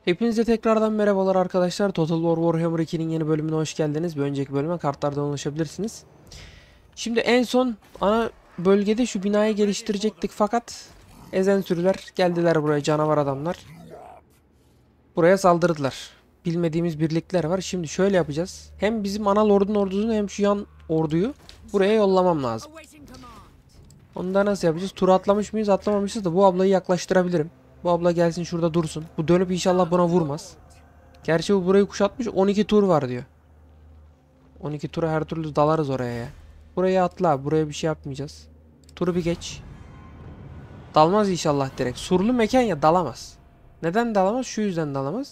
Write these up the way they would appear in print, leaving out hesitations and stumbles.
Hepinize tekrardan merhabalar arkadaşlar. Total War Warhammer 2'nin yeni bölümüne hoş geldiniz. Bir önceki bölüme kartlardan ulaşabilirsiniz. Şimdi en son ana bölgede şu binayı geliştirecektik fakat ezen sürüler geldiler buraya, canavar adamlar. Buraya saldırdılar. Bilmediğimiz birlikler var. Şimdi şöyle yapacağız. Hem bizim ana lordun ordusunu hem şu yan orduyu buraya yollamam lazım. Onu da nasıl yapacağız? Tur atlamış mıyız? Atlamamışız da bu ablayı yaklaştırabilirim. Bu abla gelsin şurada dursun. Bu dönüp inşallah buna vurmaz. Gerçi bu burayı kuşatmış. 12 tur var diyor. 12 tura her türlü dalarız oraya ya. Buraya atla. Buraya bir şey yapmayacağız. Turu bir geç. Dalmaz inşallah direkt. Surlu mekan ya, dalamaz. Neden dalamaz? Şu yüzden dalamaz.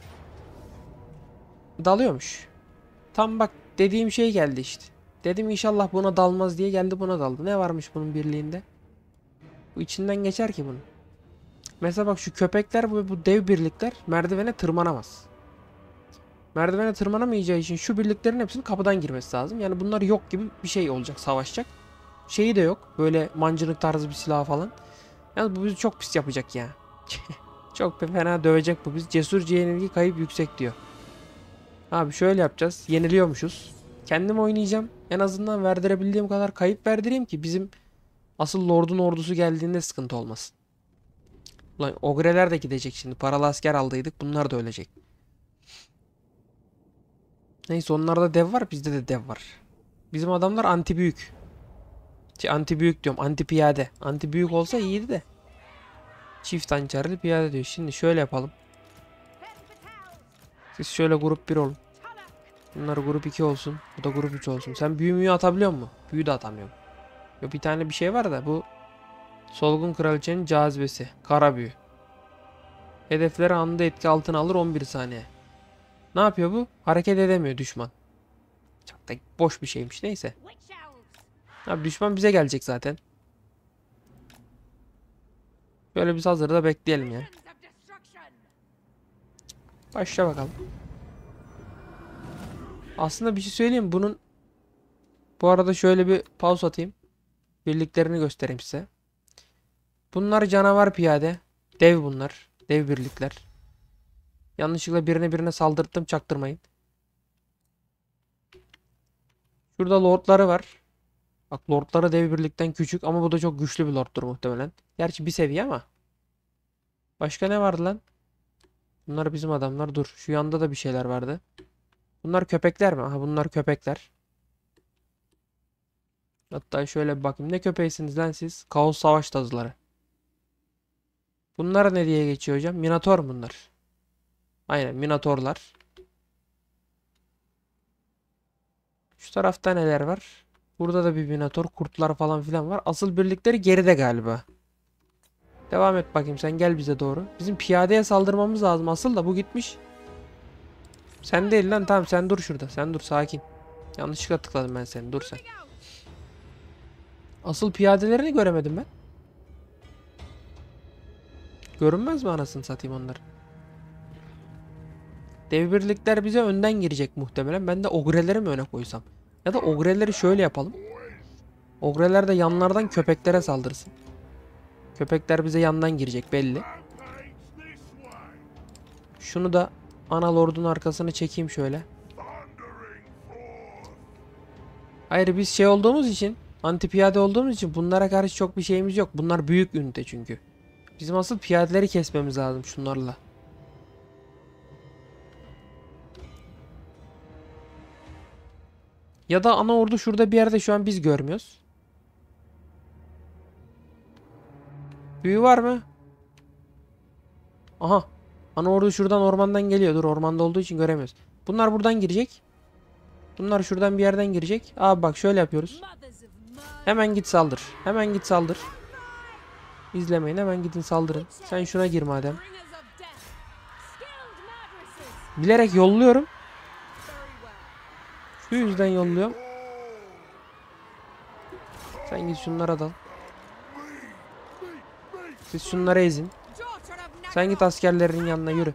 Dalıyormuş. Tam bak dediğim şey geldi işte. Dedim inşallah buna dalmaz diye geldi, buna daldı. Ne varmış bunun birliğinde? Bu içinden geçer ki bunun. Mesela bak şu köpekler, bu dev birlikler merdivene tırmanamaz. Merdivene tırmanamayacağı için şu birliklerin hepsinin kapıdan girmesi lazım. Yani bunlar yok gibi bir şey olacak, savaşacak. Şeyi de yok. Böyle mancınık tarzı bir silah falan. Yani bu bizi çok pis yapacak ya. Çok fena dövecek bu biz. Cesurca yenilgi, kayıp yüksek diyor. Abi şöyle yapacağız. Yeniliyormuşuz. Kendim oynayacağım. En azından verdirebildiğim kadar kayıp verdireyim ki bizim asıl lordun ordusu geldiğinde sıkıntı olmasın. Ulan ogreler de gidecek şimdi. Paralı asker aldıydık. Bunlar da ölecek. Neyse, onlarda dev var, bizde de dev var. Bizim adamlar anti büyük. Anti büyük diyorum, anti piyade. Anti büyük olsa iyiydi de. Çift hançerli piyade diyor. Şimdi şöyle yapalım. Siz şöyle grup 1 olun. Bunlar grup 2 olsun. Bu da grup 3 olsun. Sen büyü atabiliyor musun? Büyü de atamıyorum. Yok, bir tane bir şey var da bu solgun kraliçenin cazibesi. Kara büyü. Hedefleri anında etki altına alır 11 saniye. Ne yapıyor bu? Hareket edemiyor düşman. Çok da boş bir şeymiş, neyse. Abi düşman bize gelecek zaten. Böyle biz hazırda bekleyelim ya. Başla bakalım. Aslında bir şey söyleyeyim bunun. Bu arada şöyle bir pause atayım. Birliklerini göstereyim size. Bunlar canavar piyade. Dev bunlar. Dev birlikler. Yanlışlıkla birine saldırttım, çaktırmayın. Şurada lordları var. Bak, lordları dev birlikten küçük ama bu da çok güçlü bir lorddur muhtemelen. Gerçi bir seviye ama. Başka ne vardı lan? Bunlar bizim adamlar. Dur. Şu yanda da bir şeyler vardı. Bunlar köpekler mi? Aha, bunlar köpekler. Hatta şöyle bir bakayım. Ne köpeğisiniz lan siz? Kaos savaş tazıları. Bunlar ne diye geçiyor hocam? Minotaur bunlar. Aynen, Minotaurlar. Şu tarafta neler var? Burada da bir Minotaur. Kurtlar falan filan var. Asıl birlikleri geride galiba. Devam et bakayım, sen gel bize doğru. Bizim piyadeye saldırmamız lazım. Asıl da bu gitmiş. Sen değil lan, tamam sen dur şurada. Sen dur, sakin. Yanlışlıkla tıkladım ben seni. Dur sen. Asıl piyadelerini göremedim ben. Görünmez mi anasını satayım onlar? Dev birlikler bize önden girecek muhtemelen. Ben de ogreleri mi öne koysam? Ya da ogreleri şöyle yapalım. Ogreler de yanlardan köpeklere saldırsın. Köpekler bize yandan girecek belli. Şunu da ana lordun arkasını çekeyim şöyle. Hayır, biz şey olduğumuz için, anti piyade olduğumuz için bunlara karşı çok bir şeyimiz yok. Bunlar büyük ünite çünkü. Bizim asıl piyadeleri kesmemiz lazım şunlarla. Ya da ana ordu şurada bir yerde, şu an biz görmüyoruz. Büyü var mı? Aha. Ana ordu şuradan, ormandan geliyor. Dur, ormanda olduğu için göremiyoruz. Bunlar buradan girecek. Bunlar şuradan bir yerden girecek. Abi bak şöyle yapıyoruz. Hemen git saldır. Hemen git saldır. İzlemeyin, hemen gidin saldırın. Sen şuna gir madem. Bilerek yolluyorum. Şu yüzden yolluyorum. Sen git şunlara dal. Siz şunları ezin. Sen git askerlerin yanına yürü.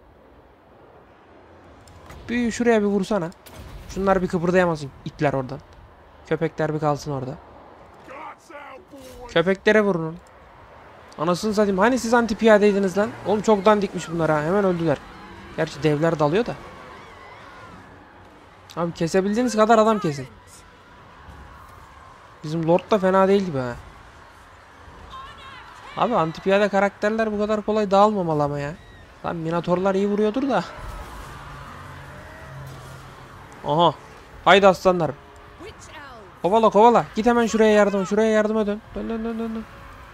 Bir şuraya bir vursana. Şunlar bir kıpırdayamasın. İtler oradan. Köpekler bir kalsın orada. Köpeklere vurun. Anasını satayım. Hani siz anti piyadeydiniz lan? Oğlum çok dandikmiş bunlar ha. Hemen öldüler. Gerçi devler dalıyor da. Abi kesebildiğiniz kadar adam kesin. Bizim Lord da fena değil gibi ha. Abi anti piyade karakterler bu kadar kolay dağılmamalı ama ya. Lan Minotaurlar iyi vuruyordur da. Aha. Haydi aslanlarım. Kovala kovala. Git hemen şuraya yardıma. Şuraya yardıma dön. Dön dön dön dön. Dön.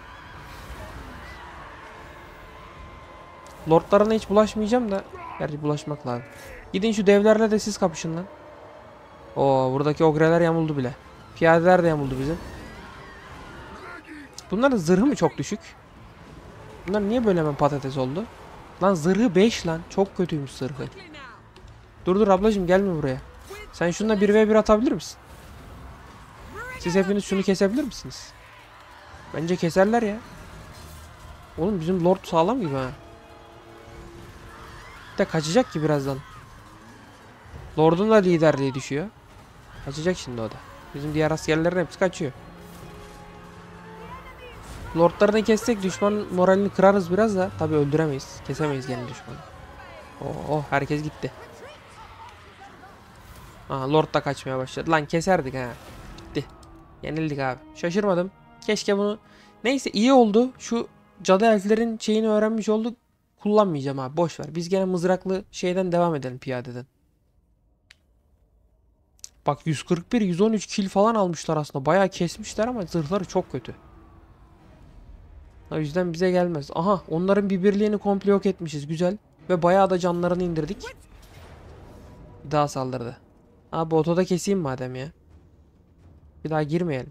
Lordlarına hiç bulaşmayacağım da. Gerçi bulaşmak lazım. Gidin şu devlerle de siz kapışın lan. Oo, buradaki ogreler yamuldu bile. Piyadeler de yamuldu bizim. Bunların zırhı mı çok düşük? Bunlar niye böyle hemen patates oldu? Lan zırhı 5 lan. Çok kötüymüş zırhı. Dur dur ablacığım gelme buraya. Sen şununla 1v1 atabilir misin? Siz hepiniz şunu kesebilir misiniz? Bence keserler ya. Oğlum bizim Lord sağlam gibi ha. De kaçacak ki birazdan. Lord'un da liderliği düşüyor. Kaçacak şimdi o da. Bizim diğer askerlerin hepsi kaçıyor. Lordlarını kessek düşman moralini kırarız biraz da. Tabi öldüremeyiz. Kesemeyiz gene düşmanı. Oh herkes gitti. Aha Lord da kaçmaya başladı. Lan keserdik ha. Gitti. Yenildik abi. Şaşırmadım. Keşke bunu... Neyse iyi oldu. Şu cadı elflerin şeyini öğrenmiş olduk. Kullanmayacağım abi. Boş ver. Biz gene mızraklı şeyden devam edelim piyadeden. Bak 141 113 kill falan almışlar aslında. Bayağı kesmişler ama zırhları çok kötü. O yüzden bize gelmez. Aha onların bir birliğini komple yok etmişiz. Güzel. Ve bayağı da canlarını indirdik. Bir daha saldırdı. Abi otoda keseyim madem ya. Bir daha girmeyelim.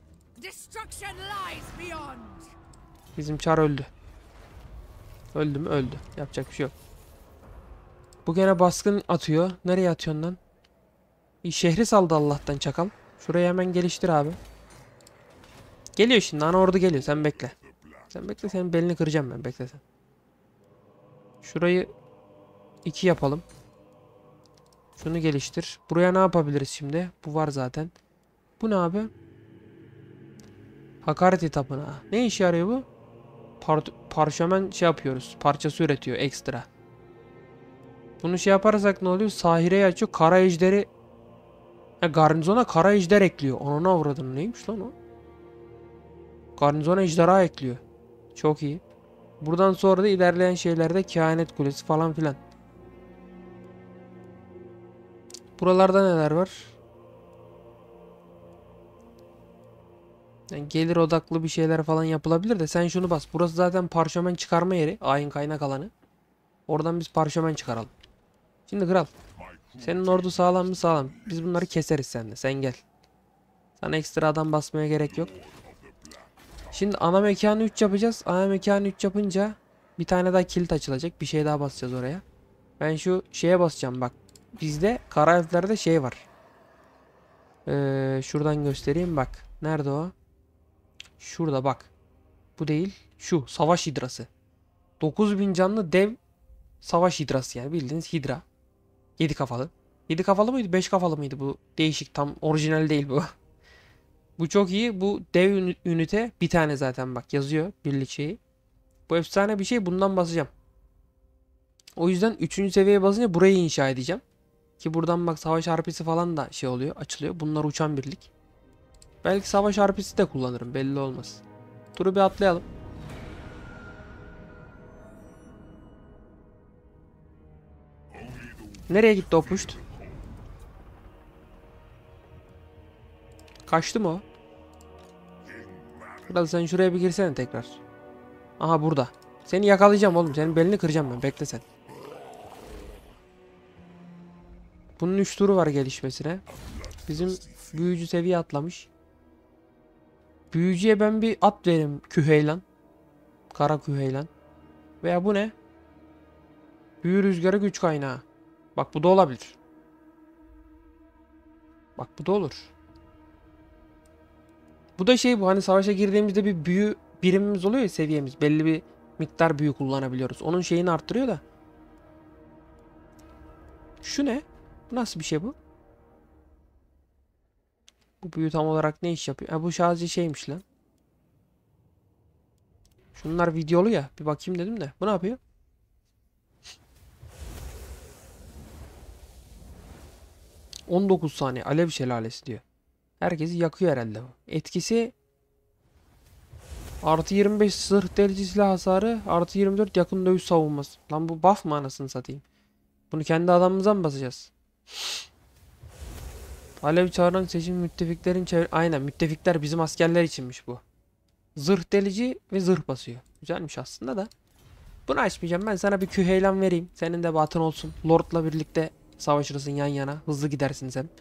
Bizim çar öldü. Öldü mü? Öldü. Yapacak bir şey yok. Bu gene baskın atıyor. Nereye atıyorsun lan? Şehri saldı Allah'tan çakal. Şurayı hemen geliştir abi. Geliyor şimdi. Ana ordu geliyor. Sen bekle. Sen bekle. Senin belini kıracağım ben. Bekle sen. Şurayı 2 yapalım. Şunu geliştir. Buraya ne yapabiliriz şimdi? Bu var zaten. Bu ne abi? Hakaret tapınağı. Ne işe yarıyor bu? Parşömen şey yapıyoruz. Parçası üretiyor ekstra. Bunu şey yaparsak ne oluyor? Sahireyi açıyor. Kara ejderi. Garnizona kara ejder ekliyor. Ona avradın. Neymiş lan o? Garnizona ejderha ekliyor. Çok iyi. Buradan sonra da ilerleyen şeylerde kehanet kulesi falan filan. Buralarda neler var? Yani gelir odaklı bir şeyler falan yapılabilir de sen şunu bas. Burası zaten parşömen çıkarma yeri. Ayin kaynak alanı. Oradan biz parşömen çıkaralım. Şimdi kral. Senin ordu sağlam mı sağlam. Biz bunları keseriz seninle. Sen gel. Sana ekstra adam basmaya gerek yok. Şimdi ana mekanı 3 yapacağız. Ana mekanı 3 yapınca bir tane daha kilit açılacak. Bir şey daha basacağız oraya. Ben şu şeye basacağım bak. Bizde kara elflerde şey var. Şuradan göstereyim bak. Nerede o? Şurada bak. Bu değil. Şu savaş hidrası. 9000 canlı dev savaş hidrası yani bildiğiniz hidra. 7 kafalı. 7 kafalı mıydı? 5 kafalı mıydı bu? Değişik tam orijinal değil bu. Bu çok iyi. Bu dev ünite bir tane zaten bak yazıyor birlik şeyi. Bu efsane bir şey bundan basacağım. O yüzden 3. seviyeye basınca burayı inşa edeceğim. Ki buradan bak savaş harpisi falan da şey oluyor açılıyor. Bunlar uçan birlik. Belki savaş harpisi de kullanırım belli olmaz. Turu bir atlayalım. Nereye gitti o puşt? Kaçtı mı o? Kral sen şuraya bir girsene tekrar. Aha burada. Seni yakalayacağım oğlum. Senin belini kıracağım ben. Bekle sen. Bunun 3 turu var gelişmesine. Bizim büyücü seviye atlamış. Büyücüye ben bir at vereyim. Küheylan. Kara küheylan. Veya bu ne? Büyü rüzgarı güç kaynağı. Bak bu da olabilir. Bak bu da olur. Bu da şey bu hani savaşa girdiğimizde bir büyü birimimiz oluyor ya seviyemiz. Belli bir miktar büyü kullanabiliyoruz. Onun şeyini arttırıyor da. Şu ne? Nasıl bir şey bu? Bu büyü tam olarak ne iş yapıyor? Ha, bu sadece şeymiş lan. Şunlar videolu ya. Bir bakayım dedim de. Bu ne yapıyor? ...19 saniye alev şelalesi diyor. Herkesi yakıyor herhalde bu. Etkisi... Artı 25 zırh delici silah hasarı. Artı 24 yakın dövüş savunması. Lan bu buff mı anasını satayım? Bunu kendi adamımıza mı basacağız? Alev çağıran seçim müttefiklerin çevre... Aynen, müttefikler bizim askerler içinmiş bu. Zırh delici ve zırh basıyor. Güzelmiş aslında da. Bunu açmayacağım. Ben sana bir küheylan vereyim. Senin de batın olsun. Lord'la birlikte savaşırsın yan yana. Hızlı gidersiniz hem.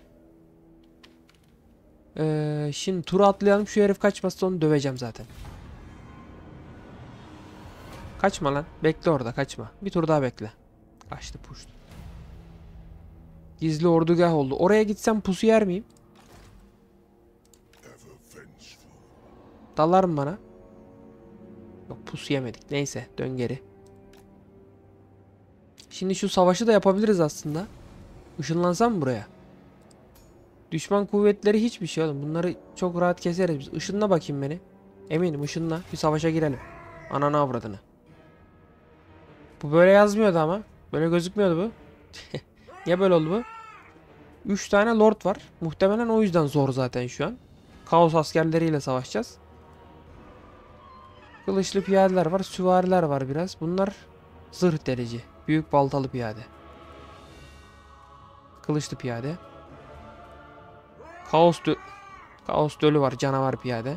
Şimdi turu atlayalım. Şu herif kaçmazsa onu döveceğim zaten. Kaçma lan. Bekle orada, kaçma. Bir tur daha bekle. Kaçtı, puştu. Gizli ordugah oldu. Oraya gitsem pusu yer miyim? Dalar mı bana? Yok, pusu yemedik. Neyse, dön geri. Şimdi şu savaşı da yapabiliriz aslında. Işınlansam mı buraya? Düşman kuvvetleri hiçbir şey oğlum. Bunları çok rahat keseriz biz. Işınla bakayım beni. Eminim ışınla. Bir savaşa girelim. Ananı avradını. Bu böyle yazmıyordu ama. Böyle gözükmüyordu bu. Niye böyle oldu bu? 3 tane lord var. Muhtemelen o yüzden zor zaten şu an. Kaos askerleriyle savaşacağız. Kılıçlı piyadeler var. Süvariler var biraz. Bunlar zırh delici. Büyük baltalı piyade. Kılıçlı piyade. Kaos dölü var. Canavar piyade.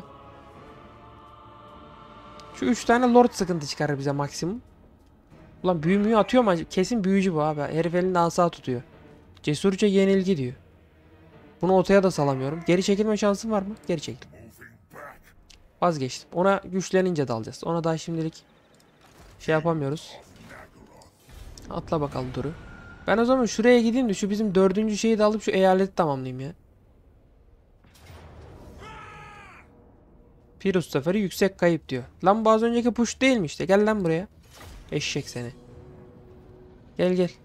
Şu 3 tane lord sıkıntı çıkarır bize maksimum. Ulan büyümüyor atıyor mu? Kesin büyücü bu abi. Herif elinde asa tutuyor. Cesurca yenilgi diyor. Bunu ortaya da salamıyorum. Geri çekilme şansım var mı? Geri çekil. Vazgeçtim. Ona güçlenince dalacağız. Ona daha şimdilik şey yapamıyoruz. Atla bakalım turu. Ben o zaman şuraya gideyim de şu bizim 4. şeyi de alıp şu eyaleti tamamlayayım ya. Pirus seferi yüksek kayıp diyor. Lan bu az önceki push değil mi işte? Gel lan buraya. Eşek seni. Gel gel.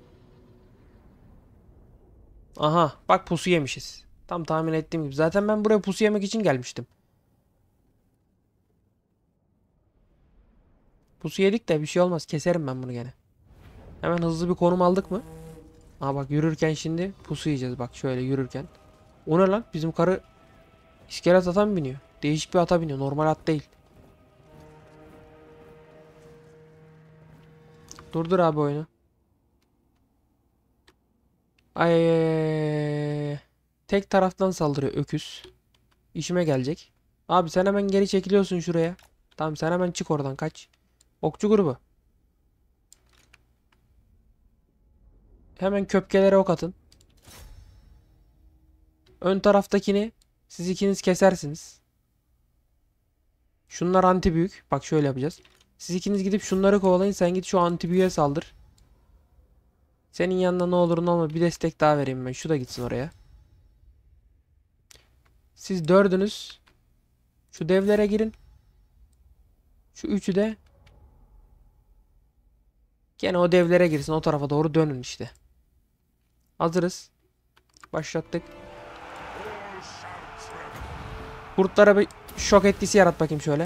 Aha bak, pusu yemişiz. Tam tahmin ettiğim gibi. Zaten ben buraya pusu yemek için gelmiştim. Pusu yedik de bir şey olmaz. Keserim ben bunu gene. Hemen hızlı bir konum aldık mı? Aa bak, yürürken şimdi pusu yiyeceğiz. Bak şöyle yürürken. O ne lan? Bizim karı iskelet ata mı biniyor? Değişik bir ata biniyor. Normal at değil. Durdur abi oyunu. Ay, tek taraftan saldırıyor öküz. İşime gelecek. Abi sen hemen geri çekiliyorsun şuraya. Tamam, sen hemen çık oradan, kaç. Okçu grubu. Hemen köpkelere ok atın. Ön taraftakini siz ikiniz kesersiniz. Şunlar anti büyük. Bak şöyle yapacağız. Siz ikiniz gidip şunları kovalayın. Sen git şu anti büyüğe saldır. Senin yanına ne olur ne olmaz bir destek daha vereyim ben. Şu da gitsin oraya. Siz 4'ünüz şu devlere girin. Şu 3'ü de gene o devlere girsin. O tarafa doğru dönün işte. Hazırız. Başlattık. Kurtlara bir şok etkisi yarat bakayım şöyle.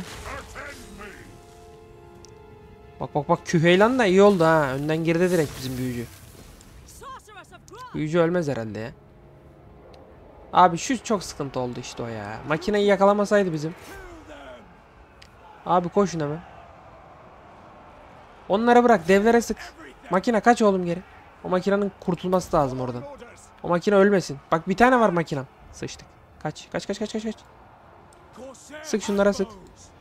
Bak bak bak, Küheylan da iyi oldu ha. Önden girdi direkt bizim büyücü. Büyücü ölmez herhalde ya. Abi şu çok sıkıntı oldu işte o ya. Makineyi yakalamasaydı bizim. Abi koşun hemen. Onlara bırak, devlere sık. Makine kaç oğlum geri. O makinenin kurtulması lazım oradan. O makine ölmesin. Bak bir tane var makinem. Sıçtık. Kaç kaç kaç kaç kaç kaç. Sık şunlara, sık.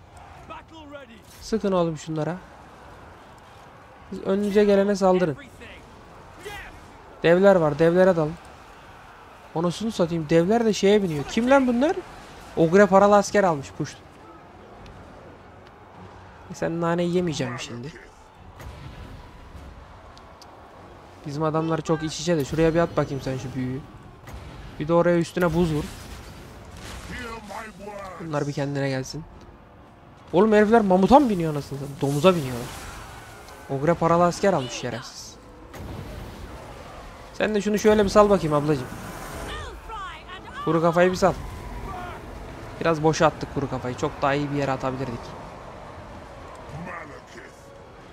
Sıkın oğlum şunlara. Siz önünüze gelene saldırın. Devler var, devlere dalın. Onusunu satayım, devler de şeye biniyor. Kim lan bunlar? Ogre paralı asker almış push. Sen naneyi yemeyeceğim şimdi. Bizim adamlar çok iç içe de. Şuraya bir at bakayım sen şu büyüyü. Bir de oraya üstüne buz vur. Bunlar bir kendine gelsin. Oğlum herifler mamuta mı biniyor anasını satayım? Domuza biniyorlar. Ogre paralı asker almış şerefsiz. Sen de şunu şöyle bir sal bakayım ablacığım. Kuru kafayı bir sal. Biraz boşa attık kuru kafayı. Çok daha iyi bir yere atabilirdik.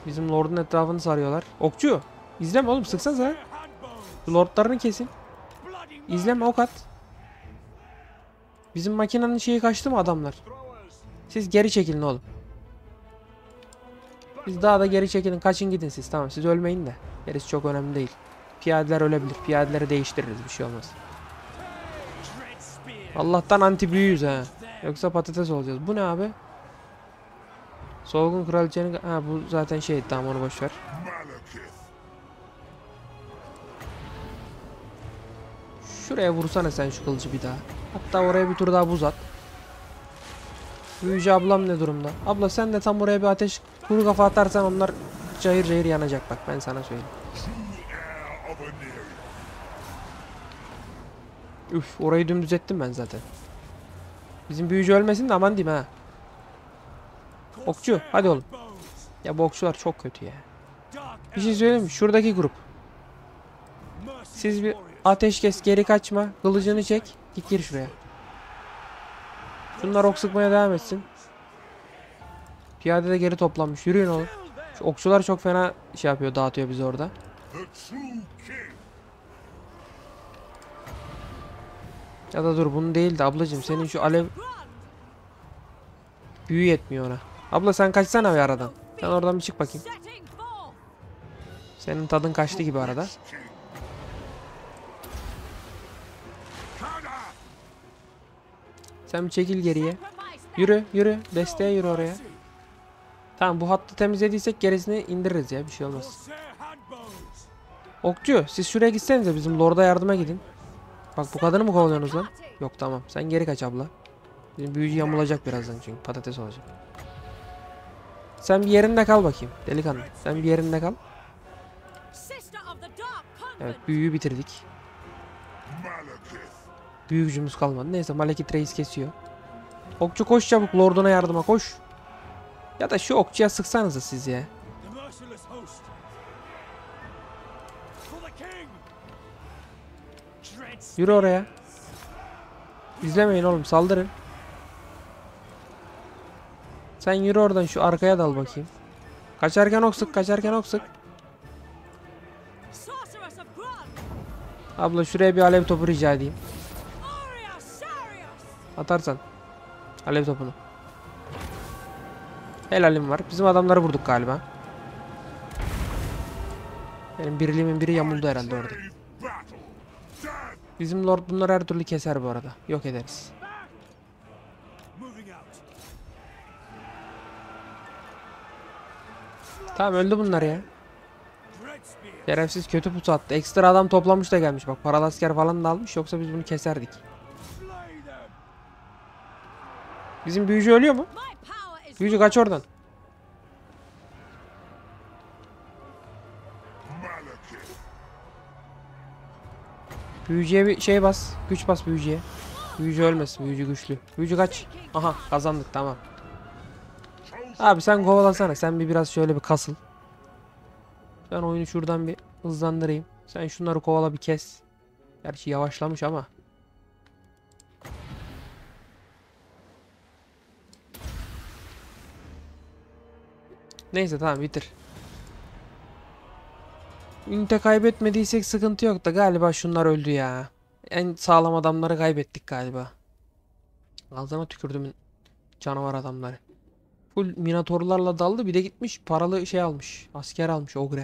Bizim lordun etrafını sarıyorlar. Okçu. İzleme oğlum, sıksanıza. Lordlarını kesin. İzleme, ok at. Bizim makinenin şeyi kaçtı mı adamlar? Siz geri çekilin oğlum. Siz daha da geri çekilin. Kaçın gidin siz. Tamam, siz ölmeyin de. Gerisi çok önemli değil. Piyadeler ölebilir. Piyadeleri değiştiririz. Bir şey olmaz. Allah'tan anti büyüyüz ha. Yoksa patates olacağız. Bu ne abi? Solgun kraliçenin... Ha, bu zaten şey, tamam, onu boşver. Şuraya vursana sen şu kılıcı bir daha. Hatta oraya bir tur daha buz at. Büyücü ablam ne durumda? Abla sen de tam oraya bir ateş kuru kafa atarsan onlar cayır cayır yanacak, bak ben sana söyleyeyim. Üf, orayı dümdüz ettim ben zaten. Bizim büyücü ölmesin de aman diyeyim ha. Okçu hadi oğlum. Ya bu okçular çok kötü ya. Bir şey söyleyeyim mi? Şuradaki grup. Siz bir ateşkes, geri kaçma. Kılıcını çek. Git gir şuraya. Şunlar ok sıkmaya devam etsin. Piyade de geri toplanmış. Yürüyün oğlum. Şu okçular çok fena şey yapıyor, dağıtıyor bizi orada. Ya da dur, bunu değil de ablacığım, senin şu alev büyü yetmiyor ona. Abla sen kaçsana bir aradan. Sen oradan bir çık bakayım. Senin tadın kaçtı gibi arada. Sen bir çekil geriye. Yürü yürü. Desteğe yürü oraya. Tamam, bu hattı temizlediysek gerisini indiririz ya, bir şey olmaz. Okçu siz şuraya gitsenize, bizim lorda yardıma gidin. Bak, bu kadını mı kovalıyorsunuz lan? Yok, tamam, sen geri kaç abla. Bizim büyücü yamulacak birazdan çünkü patates olacak. Sen bir yerinde kal bakayım delikanlı. Sen bir yerinde kal. Evet, büyüyü bitirdik. Büyü gücümüz kalmadı. Neyse, Malekith Reis kesiyor. Okçu koş çabuk, lorduna yardıma koş. Ya da şu okçuya sıksanıza siz ya. Yürü oraya. İzlemeyin oğlum, saldırın. Sen yürü oradan, şu arkaya dal bakayım. Kaçarken ok sık, kaçarken ok sık. Abla şuraya bir alev topu rica edeyim. Atarsan alev topunu. Helalim var. Bizim adamları vurduk galiba. Benim birliğimin biri yamuldu herhalde orada. Bizim lord bunları her türlü keser bu arada. Yok ederiz. Tamam, öldü bunlar ya. Şerefsiz kötü pusu attı. Ekstra adam toplamış da gelmiş. Bak, paralı asker falan da almış. Yoksa biz bunu keserdik. Bizim büyücü ölüyor mu? Büyücü kaç oradan. Büyücüye bir şey bas. Güç bas büyücüye. Büyücü ölmesin. Büyücü güçlü. Büyücü kaç. Aha, kazandık, tamam. Abi sen kovalasana. Sen biraz şöyle bir kasıl. Ben oyunu şuradan bir hızlandırayım. Sen şunları kovala, bir kes. Gerçi yavaşlamış ama. Neyse, tamam, bitir. Ünite kaybetmediysek sıkıntı yok da galiba şunlar öldü ya. En sağlam adamları kaybettik galiba. Ağzıma tükürdüm canavar adamları. Full minatorlarla daldı, bir de gitmiş paralı şey almış. Asker almış, ogre.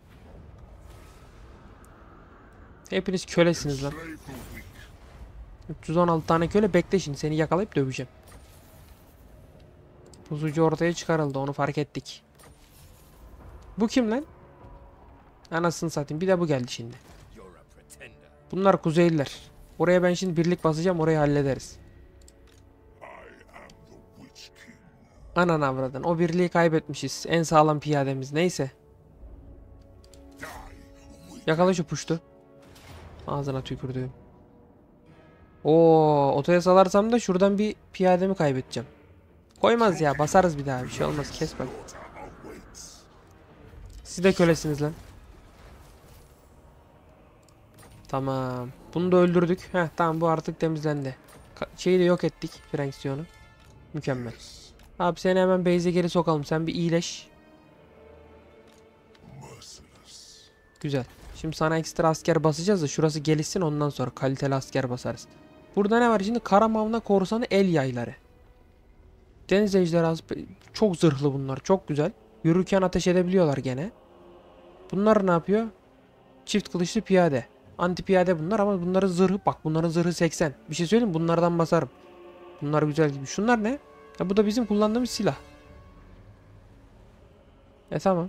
Hepiniz kölesiniz lan. 316 tane köle, bekle şimdi seni yakalayıp döveceğim. Buzucu ortaya çıkarıldı, onu fark ettik. Bu kim lan? Anasını satayım, bir de bu geldi şimdi. Bunlar Kuzeyliler. Oraya ben şimdi birlik basacağım, orayı hallederiz. Anan avradın, o birliği kaybetmişiz. En sağlam piyademiz, neyse. Yakala şu puştu. Ağzına tükürdüğüm. Oo, otoya salarsam da şuradan bir piyademi kaybedeceğim. Koymaz ya, basarız bir daha, bir şey olmaz, kes bak. Siz de kölesiniz lan. Tamam. Bunu da öldürdük. Heh, tamam, bu artık temizlendi. Şeyi de yok ettik, Fraksiyonu. Mükemmel. Abi seni hemen base'e geri sokalım. Sen bir iyileş. Güzel. Şimdi sana ekstra asker basacağız da şurası gelişsin, ondan sonra kaliteli asker basarız. Burada ne var şimdi? Karamavna korsanı el yayları. Deniz ejderhası çok zırhlı bunlar. Çok güzel. Yürürken ateş edebiliyorlar gene. Bunlar ne yapıyor? Çift kılıçlı piyade. Anti piyade bunlar ama bunların zırhı, bak bunların zırhı 80. Bir şey söyleyeyim mi? Bunlardan basarım. Bunlar güzel gibi. Şunlar ne? Ya bu da bizim kullandığımız silah. Tamam.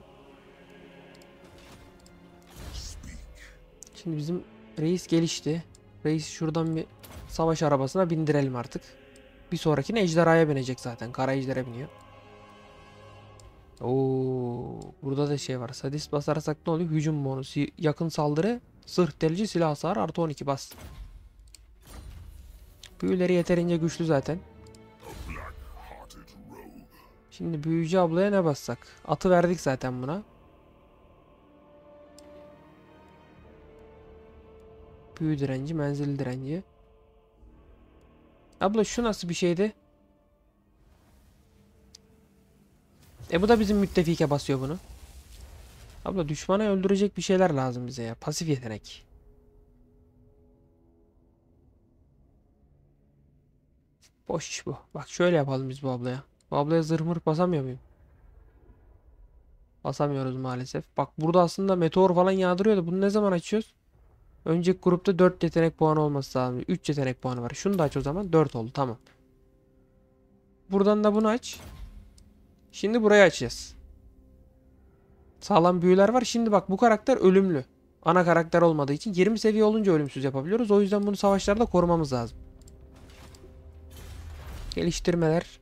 Şimdi bizim reis gelişti. Reis şuradan bir savaş arabasına bindirelim artık. Bir sonrakine ejderhaya binecek zaten. Kara ejdere biniyor. Oo, burada da şey var. Sadist basarsak ne oluyor? Hücum bonusu, yakın saldırı, zırh delici, silah hasarı artı 12 bas. Büyüleri yeterince güçlü zaten. Şimdi büyücü ablaya ne bassak? Atı verdik zaten buna. Büyü direnci, menzil direnci. Abla şu nasıl bir şeydi? Bu da bizim müttefike basıyor bunu. Abla düşmanı öldürecek bir şeyler lazım bize ya. Pasif yetenek. Boş iş bu. Bak şöyle yapalım biz bu ablaya. Bu ablaya zırh mırh basamıyor muyum? Basamıyoruz maalesef. Bak burada aslında meteor falan yağdırıyordu. Bunu ne zaman açıyoruz? Önceki grupta 4 yetenek puanı olması lazım. 3 yetenek puanı var. Şunu da aç o zaman. 4 oldu. Tamam. Buradan da bunu aç. Şimdi burayı açacağız. Sağlam büyüler var. Şimdi bak bu karakter ölümlü. Ana karakter olmadığı için 20 seviye olunca ölümsüz yapabiliyoruz. O yüzden bunu savaşlarda korumamız lazım. Geliştirmeler.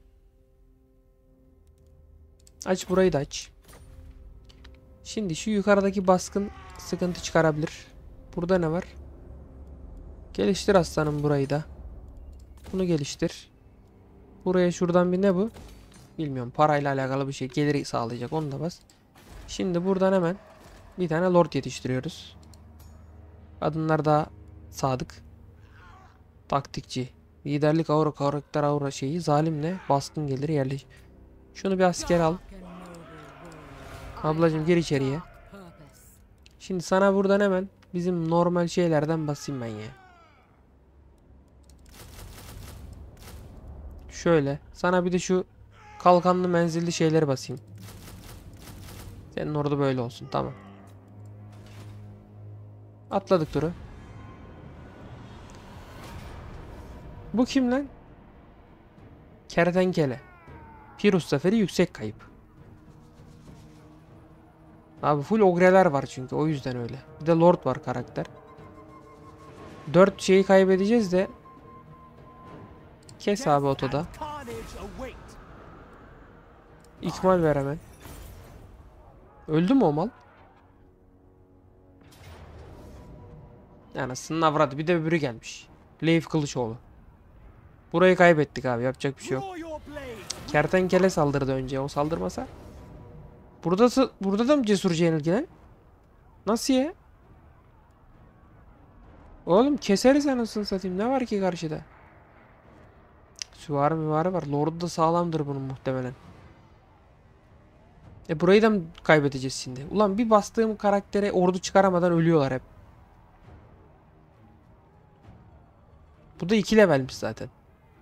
Aç burayı da aç. Şimdi şu yukarıdaki baskın sıkıntı çıkarabilir. Burada ne var? Geliştir aslanım burayı da. Bunu geliştir. Buraya şuradan bir ne bu? Bilmiyorum, parayla alakalı bir şey. Geliri sağlayacak, onu da bas. Şimdi buradan hemen bir tane lord yetiştiriyoruz. Kadınlar daha sadık. Taktikçi. Liderlik aura, karakter aura şeyi. Zalimle baskın gelir yerleş. Şunu bir asker al. Ablacım gir içeriye. Şimdi sana buradan hemen bizim normal şeylerden basayım ben ya. Şöyle. Sana bir de şu kalkanlı menzilli şeyleri basayım. Senin orada böyle olsun. Tamam. Atladık turu. Bu kim lan? Kertenkele. Pirus zaferi, yüksek kayıp. Abi full ogreler var çünkü o yüzden öyle. Bir de lord var karakter. 4 şeyi kaybedeceğiz de. Kes abi otoda. İkmal ver hemen. Öldü mü o mal? Anasının avradı, bir de öbürü gelmiş. Leif Kılıçoğlu. Burayı kaybettik abi, yapacak bir şey yok. Kertenkele saldırdı önce, o saldırmasa. Burada da mı cesurca yenilgi lan? Nasıl ya? Oğlum keseriz anasını satayım, ne var ki karşıda? Süvari var. Lord'u da sağlamdır bunun muhtemelen. Burayı da mı kaybedeceğiz şimdi? Ulan bir bastığım karaktere ordu çıkaramadan ölüyorlar hep. Bu da 2 levelmiş zaten.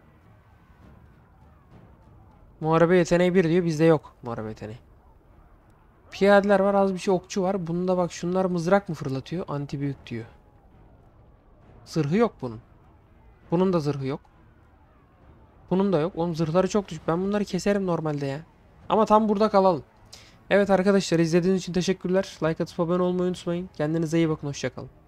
Muharebe yeteneği 1 diyor. Bizde yok muharebe yeteneği. Piyadeler var. Az bir şey okçu var. Bunda bak şunlar mızrak mı fırlatıyor? Anti büyük diyor. Zırhı yok bunun. Bunun da zırhı yok. Bunun da yok. Oğlum zırhları çok düşük. Ben bunları keserim normalde ya. Ama tam burada kalalım. Evet arkadaşlar, izlediğiniz için teşekkürler. Like atıp abone olmayı unutmayın. Kendinize iyi bakın. Hoşça kalın.